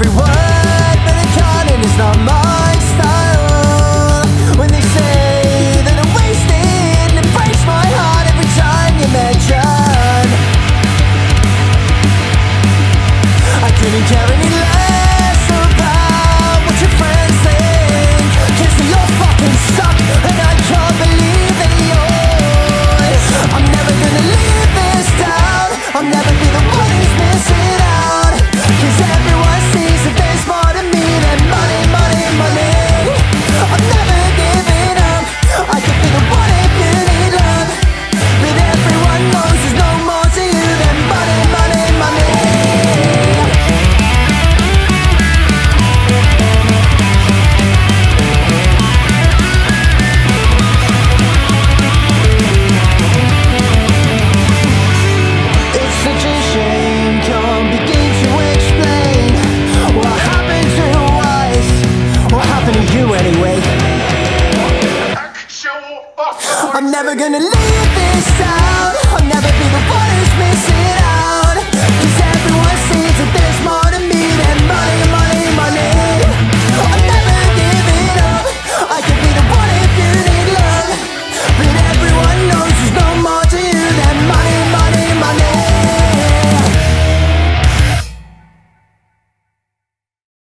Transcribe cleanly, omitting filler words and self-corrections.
every word, but I can't, and it's not my style. When they say that I'm wasted, it breaks my heart every time you mention. I couldn't care any less about what your friends think, 'cause they all fucking suck, and I can't believe they're yours. I'm never gonna live this down, I'll never be the one who's missing out, 'cause everyone sees that there's more to me than money, money, money. I'm never giving up, I could be the one if you need love, but everyone knows there's no more to you than money, money, money. It's such a shame, can't begin to explain what happened to us, what happened to you anyway. I'm never gonna leave this town, I'll never be the one who's missing